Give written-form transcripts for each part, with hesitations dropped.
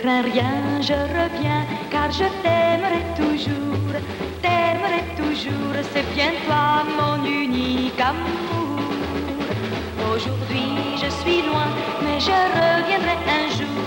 crains rien, je reviens, car je t'aimerai toujours. T'aimerai toujours, c'est bien toi mon unique amour. Aujourd'hui je suis loin, mais je reviendrai un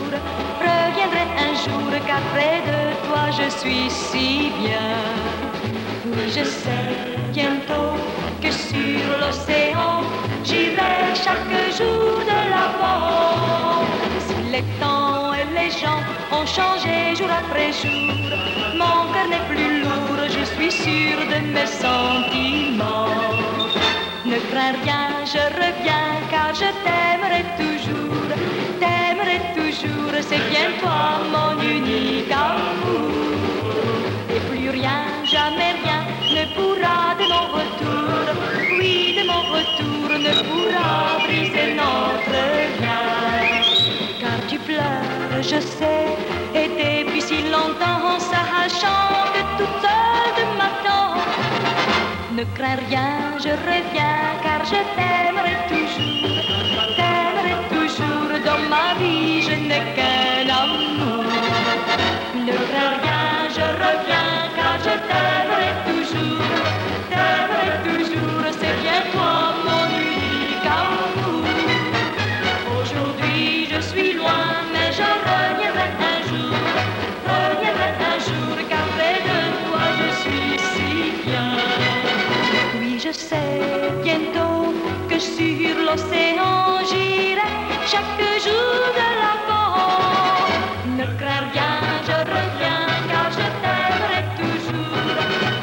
jour, car près de toi je suis si bien. Oui, je sais bientôt que sur l'océan, j'irai chaque jour de l'avant. Si les temps et les gens ont changé jour après jour, mon cœur n'est plus lourd, je suis sûre de mes sentiments. Ne crains rien, je reviens, car je t'aimerai toujours. T'aimerai toujours, c'est bien toi mon unique amour. Et plus rien, jamais rien ne pourra de mon retour, oui, de mon retour ne pourra briser notre lien. Car tu pleures, je sais, et depuis si longtemps, sachant que toute seule de m'attendre. Ne crains rien, je reviens, car je t'aimerai toujours. T'aimerai toujours, dans ma vie, je n'ai qu'un amour. Ne crains rien, je reviens, car je t'aimerai toujours. T'aimerai toujours, c'est bien toi mon unique amour. Aujourd'hui je suis loin, mais je reviendrai un jour, car près de toi je suis si bien. Oui, je sais bientôt que sur l'océan j'irai chaque jour de l'avant. Ne crains rien, je reviens, car je t'aimerai toujours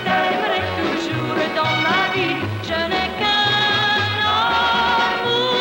dans ma vie, je n'ai qu'un amour.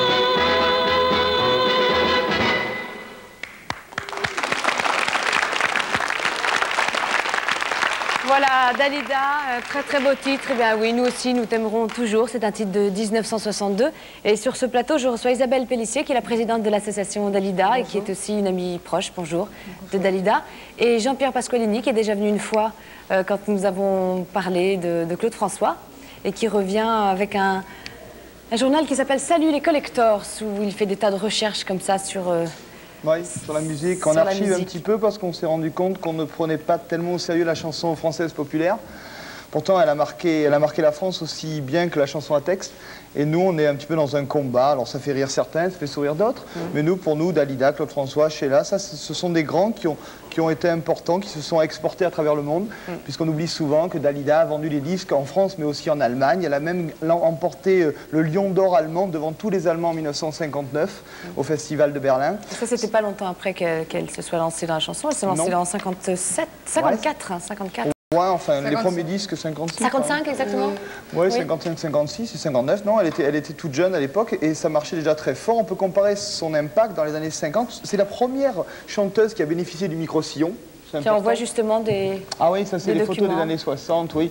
Voilà, Dalida, très très beau titre. Eh bien oui, nous aussi, nous t'aimerons toujours. C'est un titre de 1962. Et sur ce plateau, je reçois Isabelle Pellissier, qui est la présidente de l'association Dalida. Bonjour. Et qui est aussi une amie proche, bonjour, de Dalida. Et Jean-Pierre Pasqualini, qui est déjà venu une fois quand nous avons parlé de Claude François, et qui revient avec un journal qui s'appelle Salut les Collectors, où il fait des tas de recherches comme ça sur... Oui, sur la musique. On archive un petit peu parce qu'on s'est rendu compte qu'on ne prenait pas tellement au sérieux la chanson française populaire. Pourtant, elle a marqué la France aussi bien que la chanson à texte. Et nous, on est un petit peu dans un combat. Alors, ça fait rire certains, ça fait sourire d'autres. Mais nous, pour nous, Dalida, Claude François, Sheila, ça, ce sont des grands qui ont été importants, qui se sont exportés à travers le monde. Puisqu'on oublie souvent que Dalida a vendu les disques en France, mais aussi en Allemagne. Elle a même emporté le Lion d'or allemand devant tous les Allemands en 1959 au Festival de Berlin. Ça, c'était pas longtemps après qu'elle se soit lancée dans la chanson. Elle s'est lancée en 57, 54, ouais. 54. Ouais, enfin, 55. Les premiers disques, 56. 55, exactement. Ouais, oui, 55, 56 et 59. Non, elle était toute jeune à l'époque et ça marchait déjà très fort. On peut comparer son impact dans les années 50. C'est la première chanteuse qui a bénéficié du micro-sillon. Tiens, on voit justement des... Ah oui, ça c'est les photos des années 60, oui.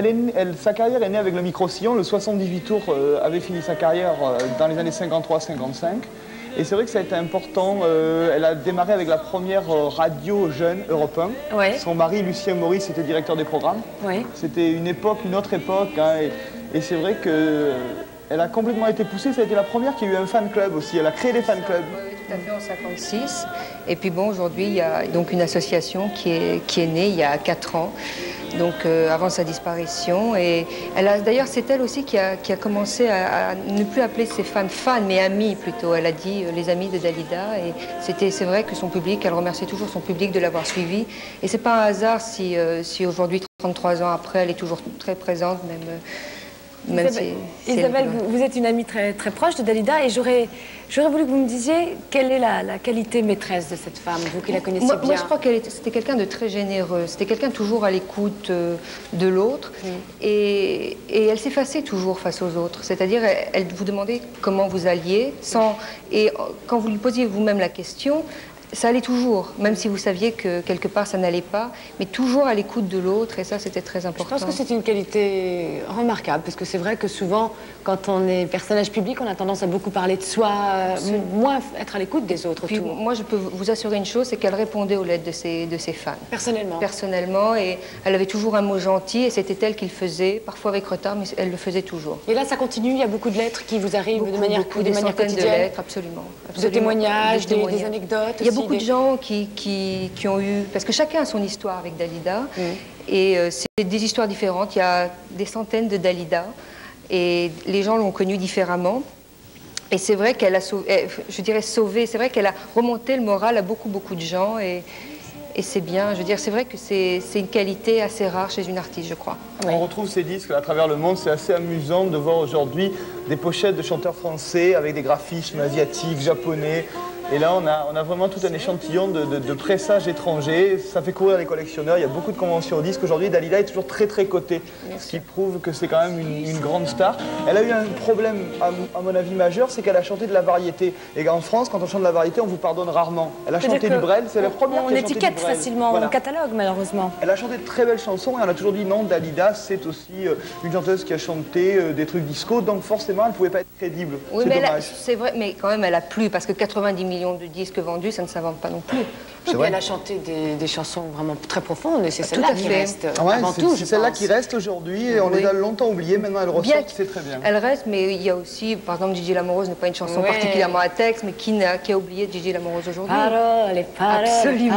Sa carrière est née avec le micro-sillon. Le 78 tours avait fini sa carrière dans les années 53-55. Et c'est vrai que ça a été important. Elle a démarré avec la première radio jeune Europe 1. Ouais. Son mari, Lucien Maurice, était directeur des programmes. Ouais. C'était une autre époque. Hein, et c'est vrai qu'elle a complètement été poussée. Ça a été la première qui a eu un fan club aussi. Elle a créé des fan clubs. Oui, tout à fait, en 56. Et puis bon, aujourd'hui, il y a donc une association qui est née il y a 4 ans. Donc avant sa disparition, et d'ailleurs c'est elle aussi qui a commencé à ne plus appeler ses fans mais amis plutôt. Elle a dit les amis de Dalida, et c'est vrai que son public, elle remercie toujours son public de l'avoir suivi, et c'est pas un hasard si aujourd'hui 33 ans après elle est toujours très présente, même Isabelle, vous êtes une amie très, très proche de Dalida, et j'aurais voulu que vous me disiez quelle est la qualité maîtresse de cette femme, vous qui la connaissez bien. Moi, je crois qu'elle c'était quelqu'un de très généreux, c'était quelqu'un toujours à l'écoute de l'autre, et elle s'effaçait toujours face aux autres, c'est-à-dire elle vous demandait comment vous alliez, et quand vous lui posiez vous-même la question, ça allait toujours, même si vous saviez que quelque part ça n'allait pas, mais toujours à l'écoute de l'autre, et ça c'était très important. Je pense que c'est une qualité remarquable, parce que c'est vrai que souvent, quand on est personnage public, on a tendance à beaucoup parler de soi, moins être à l'écoute des autres autour. Moi je peux vous assurer une chose, c'est qu'elle répondait aux lettres de ses fans. Personnellement. Personnellement, et elle avait toujours un mot gentil, et c'était elle qui le faisait, parfois avec retard, mais elle le faisait toujours. Et là ça continue, il y a beaucoup de lettres qui vous arrivent de manière quotidienne. De lettres, absolument. De témoignages, des anecdotes aussi. beaucoup de gens qui ont eu... Parce que chacun a son histoire avec Dalida. Et c'est des histoires différentes. Il y a des centaines de Dalida. Et les gens l'ont connue différemment. Et c'est vrai qu'elle a sauvé, je dirais sauvé, c'est vrai qu'elle a remonté le moral à beaucoup de gens. Et c'est bien, je veux dire, c'est vrai que c'est une qualité assez rare chez une artiste, je crois. On retrouve ces disques à travers le monde, c'est assez amusant de voir aujourd'hui des pochettes de chanteurs français avec des graphismes asiatiques, japonais. Et là, on a vraiment tout un échantillon de pressages étrangers. Ça fait courir les collectionneurs. Il y a beaucoup de conventions au disque. Aujourd'hui, Dalida est toujours très cotée, ce qui prouve que c'est quand même une grande star. Elle a eu un problème, à mon avis, majeur, c'est qu'elle a chanté de la variété. Et en France, quand on chante de la variété, on vous pardonne rarement. Elle a chanté du Brel, c'est la première qui a chanté du Brel. On étiquette facilement le catalogue, malheureusement. Elle a chanté de très belles chansons et on a toujours dit non, Dalida, c'est aussi une chanteuse qui a chanté des trucs disco, donc forcément, elle ne pouvait pas être crédible. Oui, mais c'est vrai, mais quand même, elle a plu, parce que 90 millions de disques vendus, ça ne s'invente pas non plus. Elle a chanté des chansons vraiment très profondes et c'est celle-là qui reste avant tout. C'est celle-là qui reste aujourd'hui et on les a longtemps oubliées, maintenant elle ressort, c'est très bien. Elle reste, mais il y a aussi, par exemple, Gigi Lamoroso n'est pas une chanson particulièrement à texte, mais qui a oublié Gigi Lamoroso aujourd'hui. Parole, absolument.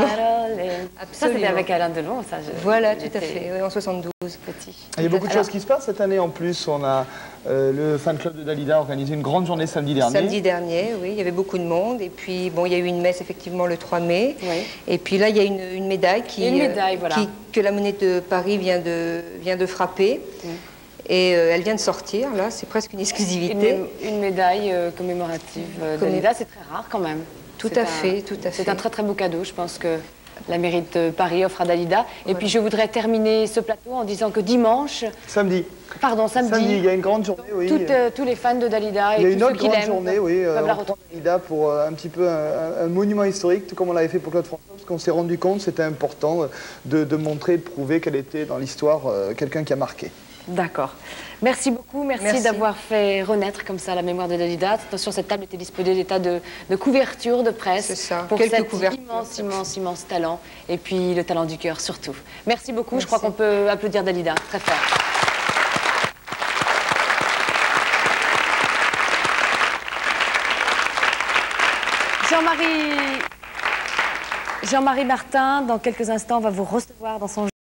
Ça c'était avec Alain Delon, ça. Voilà, tout à fait, en 72. Il y a beaucoup de choses qui se passent cette année en plus. On a le fan club de Dalida a organisé une grande journée samedi dernier. Samedi dernier, oui, il y avait beaucoup de monde. Et puis, bon, il y a eu une messe effectivement le 3 mai. Oui. Et puis là, il y a une médaille, que la Monnaie de Paris vient de frapper. Et elle vient de sortir, là, c'est presque une exclusivité. Une médaille commémorative de Dalida, c'est très rare quand même. Tout à fait. C'est un très beau cadeau, je pense que la mairie de Paris offre à Dalida. Et puis je voudrais terminer ce plateau en disant que dimanche... Samedi. Pardon, samedi. Il y a une grande journée, oui. Tous les fans de Dalida et tous ceux qui l'aiment. Il y a une autre grande journée, oui. On prend Dalida pour un petit peu un monument historique, tout comme on l'avait fait pour Claude François, parce qu'on s'est rendu compte que c'était important de montrer, de prouver qu'elle était dans l'histoire quelqu'un qui a marqué. D'accord. Merci beaucoup. Merci d'avoir fait renaître comme ça la mémoire de Dalida. Attention, cette table était disposée d'état de couverture de presse. C'est ça. Pour cet immense talent. Et puis le talent du cœur surtout. Merci beaucoup. Je crois qu'on peut applaudir Dalida très fort. Jean-Marie Martin, dans quelques instants, va vous recevoir dans son